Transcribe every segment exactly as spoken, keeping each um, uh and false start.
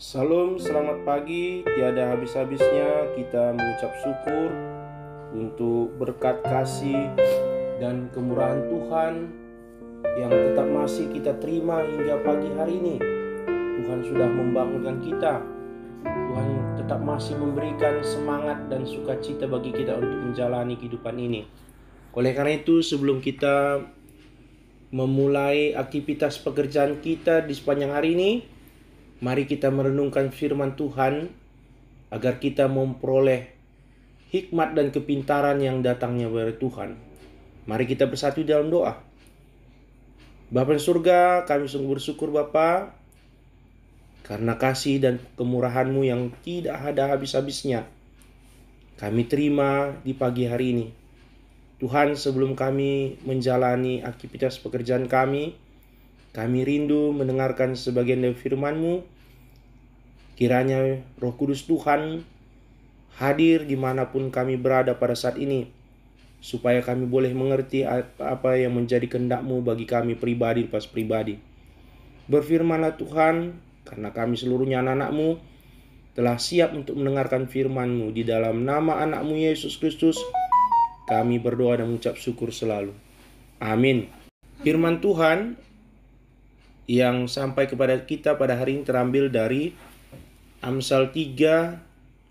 Salam, selamat pagi. Tiada habis-habisnya kita mengucap syukur untuk berkat kasih dan kemurahan Tuhan yang tetap masih kita terima hingga pagi hari ini. Tuhan sudah membangunkan kita. Tuhan tetap masih memberikan semangat dan sukacita bagi kita untuk menjalani kehidupan ini. Oleh karena itu, sebelum kita memulai aktivitas pekerjaan kita di sepanjang hari ini, mari kita merenungkan firman Tuhan agar kita memperoleh hikmat dan kepintaran yang datangnya dari Tuhan. Mari kita bersatu dalam doa. Bapa di surga, kami sungguh bersyukur Bapa karena kasih dan kemurahan-Mu yang tidak ada habis-habisnya. Kami terima di pagi hari ini. Tuhan, sebelum kami menjalani aktivitas pekerjaan kami, kami rindu mendengarkan sebagian dari firman-Mu. Kiranya Roh Kudus Tuhan hadir dimanapun kami berada pada saat ini, supaya kami boleh mengerti apa yang menjadi kehendak-Mu bagi kami pribadi lepas pribadi. Berfirmanlah Tuhan, karena kami seluruhnya anak-anak-Mu telah siap untuk mendengarkan firman-Mu. Di dalam nama anak-Mu Yesus Kristus, kami berdoa dan mengucap syukur selalu. Amin. Firman Tuhan yang sampai kepada kita pada hari ini terambil dari Amsal tiga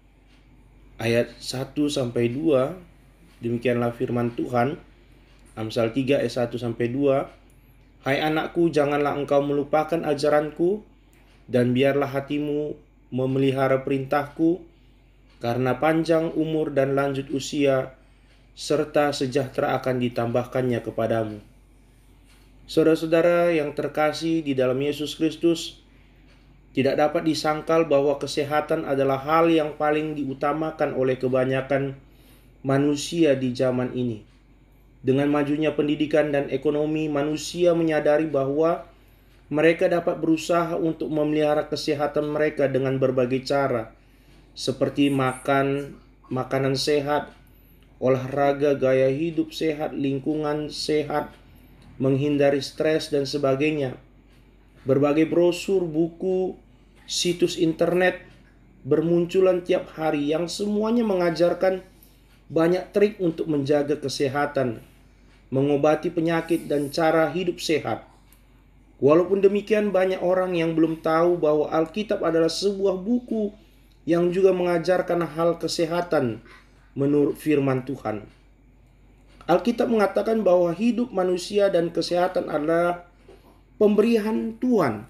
ayat satu sampai dua. Demikianlah firman Tuhan. Amsal tiga ayat satu sampai dua. Hai anakku, janganlah engkau melupakan ajaranku, dan biarlah hatimu memelihara perintahku, karena panjang umur dan lanjut usia serta sejahtera akan ditambahkannya kepadamu. Saudara-saudara yang terkasih di dalam Yesus Kristus, tidak dapat disangkal bahwa kesehatan adalah hal yang paling diutamakan oleh kebanyakan manusia di zaman ini. Dengan majunya pendidikan dan ekonomi, manusia menyadari bahwa mereka dapat berusaha untuk memelihara kesehatan mereka dengan berbagai cara, seperti makan makanan sehat, olahraga, gaya hidup sehat, lingkungan sehat, menghindari stres, dan sebagainya. Berbagai brosur, buku, situs internet bermunculan tiap hari yang semuanya mengajarkan banyak trik untuk menjaga kesehatan, mengobati penyakit, dan cara hidup sehat. Walaupun demikian, banyak orang yang belum tahu bahwa Alkitab adalah sebuah buku yang juga mengajarkan hal kesehatan menurut firman Tuhan. Alkitab mengatakan bahwa hidup manusia dan kesehatan adalah pemberian Tuhan.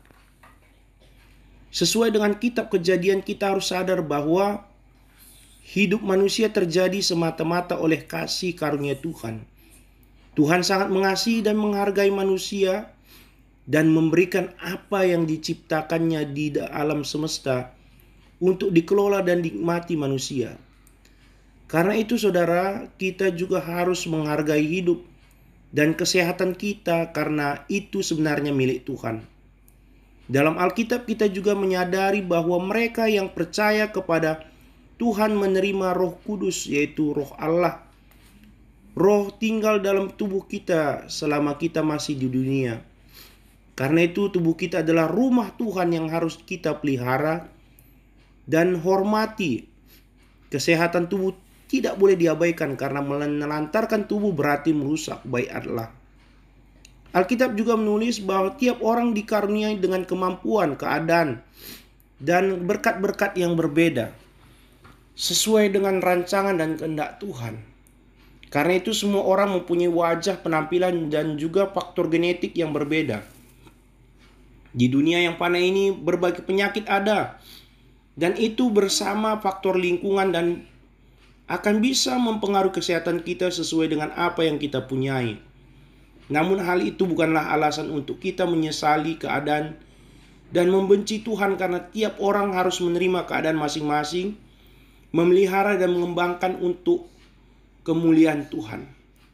Sesuai dengan kitab Kejadian, kita harus sadar bahwa hidup manusia terjadi semata-mata oleh kasih karunia Tuhan. Tuhan sangat mengasihi dan menghargai manusia dan memberikan apa yang diciptakannya di alam semesta untuk dikelola dan dinikmati manusia. Karena itu saudara, kita juga harus menghargai hidup dan kesehatan kita, karena itu sebenarnya milik Tuhan. Dalam Alkitab kita juga menyadari bahwa mereka yang percaya kepada Tuhan menerima Roh Kudus, yaitu Roh Allah. Roh tinggal dalam tubuh kita selama kita masih di dunia. Karena itu tubuh kita adalah rumah Tuhan yang harus kita pelihara dan hormati. Kesehatan tubuh tidak boleh diabaikan, karena menelantarkan tubuh berarti merusak baik Allah. Alkitab juga menulis bahwa tiap orang dikaruniai dengan kemampuan, keadaan, dan berkat-berkat yang berbeda sesuai dengan rancangan dan kehendak Tuhan. Karena itu semua orang mempunyai wajah, penampilan, dan juga faktor genetik yang berbeda. Di dunia yang fana ini berbagai penyakit ada, dan itu bersama faktor lingkungan dan akan bisa mempengaruhi kesehatan kita sesuai dengan apa yang kita punyai. Namun hal itu bukanlah alasan untuk kita menyesali keadaan dan membenci Tuhan, karena tiap orang harus menerima keadaan masing-masing, memelihara dan mengembangkan untuk kemuliaan Tuhan.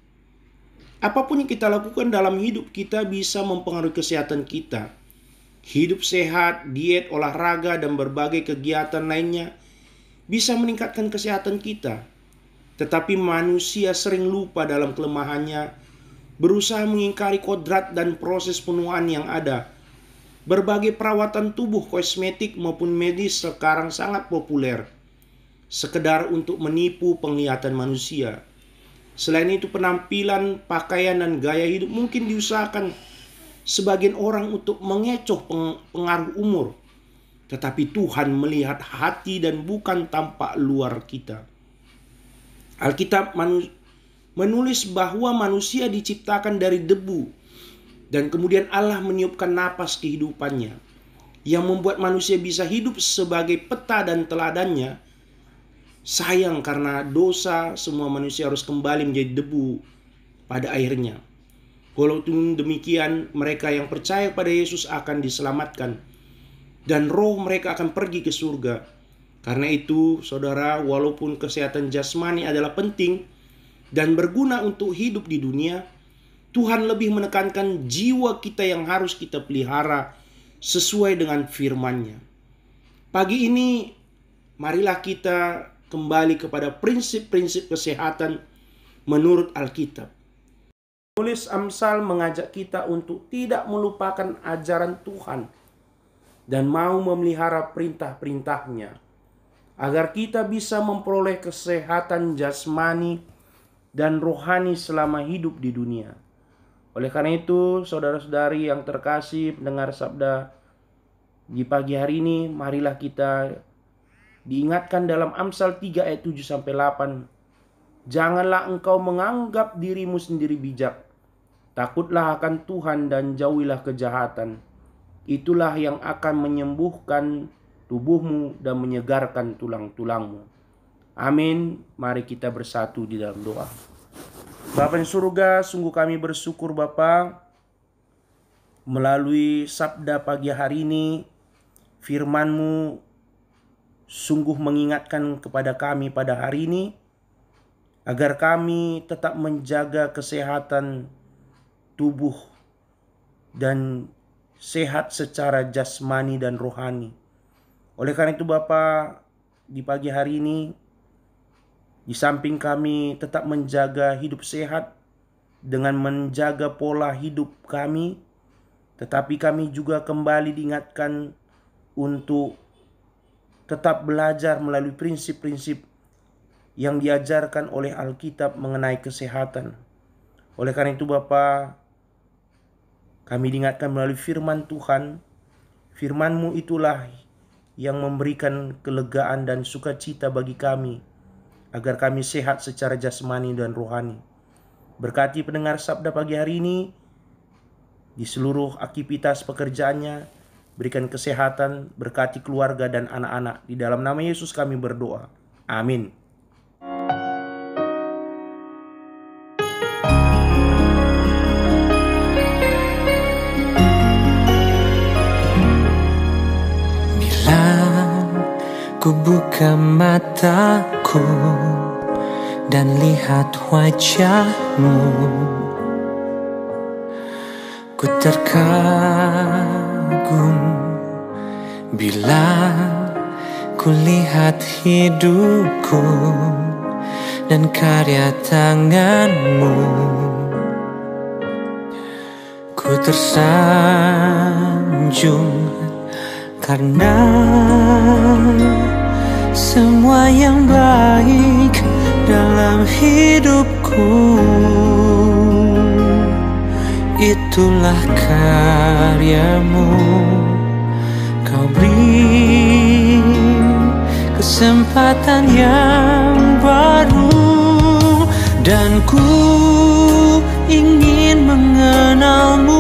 Apapun yang kita lakukan dalam hidup kita bisa mempengaruhi kesehatan kita. Hidup sehat, diet, olahraga, dan berbagai kegiatan lainnya bisa meningkatkan kesehatan kita. Tetapi manusia sering lupa dalam kelemahannya, berusaha mengingkari kodrat dan proses penuaan yang ada, Berbagai perawatan tubuh kosmetik maupun medis sekarang sangat populer, sekedar untuk menipu penglihatan manusia. Selain itu, penampilan, pakaian, dan gaya hidup mungkin diusahakan sebagian orang untuk mengecoh pengaruh umur. Tetapi Tuhan melihat hati dan bukan tampak luar kita. Alkitab menulis bahwa manusia diciptakan dari debu, dan kemudian Allah meniupkan napas kehidupannya, yang membuat manusia bisa hidup sebagai peta dan teladannya. Sayang, karena dosa, semua manusia harus kembali menjadi debu pada akhirnya. Walaupun demikian, mereka yang percaya pada Yesus akan diselamatkan, dan roh mereka akan pergi ke surga. Karena itu, saudara, walaupun kesehatan jasmani adalah penting dan berguna untuk hidup di dunia, Tuhan lebih menekankan jiwa kita yang harus kita pelihara sesuai dengan firman-Nya. Pagi ini, marilah kita kembali kepada prinsip-prinsip kesehatan menurut Alkitab. Penulis Amsal mengajak kita untuk tidak melupakan ajaran Tuhan dan mau memelihara perintah-perintah-Nya, agar kita bisa memperoleh kesehatan jasmani dan rohani selama hidup di dunia. Oleh karena itu, saudara-saudari yang terkasih pendengar sabda di pagi hari ini, marilah kita diingatkan dalam Amsal tiga ayat tujuh sampai delapan. Janganlah engkau menganggap dirimu sendiri bijak. Takutlah akan Tuhan dan jauhilah kejahatan. Itulah yang akan menyembuhkan tubuhmu dan menyegarkan tulang-tulangmu. Amin. Mari kita bersatu di dalam doa. Bapa di surga, sungguh kami bersyukur Bapa, melalui sabda pagi hari ini, firman-Mu sungguh mengingatkan kepada kami pada hari ini, agar kami tetap menjaga kesehatan tubuh dan sehat secara jasmani dan rohani. Oleh karena itu Bapa, di pagi hari ini, di samping kami tetap menjaga hidup sehat dengan menjaga pola hidup kami, tetapi kami juga kembali diingatkan untuk tetap belajar melalui prinsip-prinsip yang diajarkan oleh Alkitab mengenai kesehatan. Oleh karena itu Bapa, kami diingatkan melalui firman Tuhan. Firman-Mu itulah yang memberikan kelegaan dan sukacita bagi kami, agar kami sehat secara jasmani dan rohani. Berkati pendengar sabda pagi hari ini, di seluruh aktivitas pekerjaannya, berikan kesehatan, berkati keluarga dan anak-anak. Di dalam nama Yesus kami berdoa. Amin. Ku buka mataku dan lihat wajah-Mu, ku terkagum bila ku lihat hidupku dan karya tangan-Mu. Ku tersanjung karena semua yang baik dalam hidupku itulah karya-Mu. Kau beri kesempatan yang baru, dan ku ingin mengenal-Mu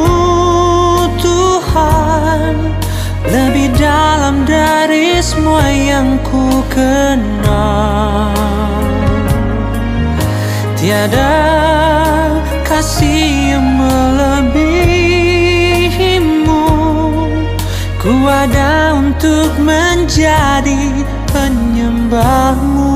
Tuhan lebih dalam dari semua yang ku kenal. Tiada kasih yang melebihi-Mu. Ku ada untuk menjadi penyembah-Mu.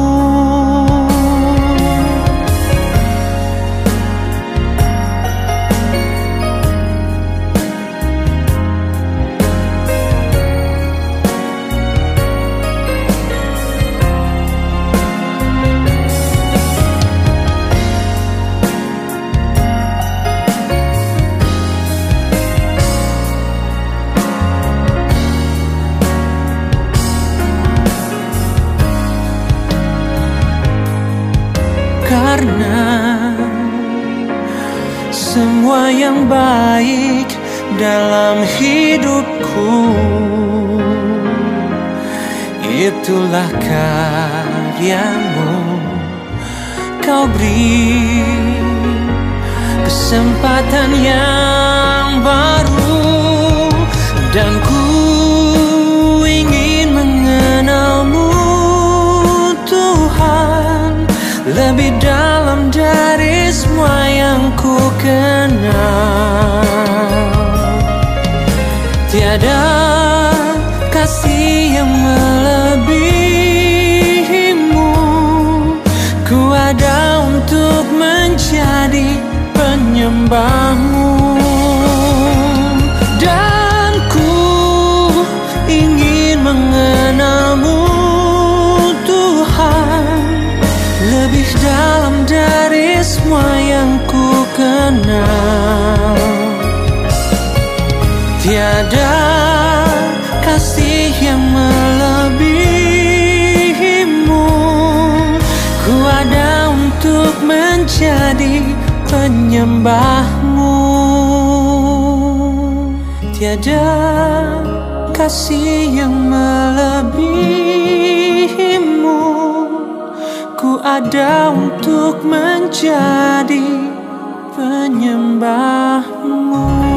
karena semua yang baik dalam hidupku itulah karyamu. Kau beri kesempatan yang baru, dan ku ingin mengenalmu Tuhan lebih dalam dari semua yang ku kenal. Tiada kasih yang melebihimu, ku ada untuk menjadi penyembahmu. Dan ku ingin mengenalmu Tuhan lebih dalam dari semua yang ku kenal. Tiada kasih yang melebihimu, ku ada untuk menjadi penyembahmu. Tiada kasih yang melebihimu, ku ada untuk menjadi penyembahmu.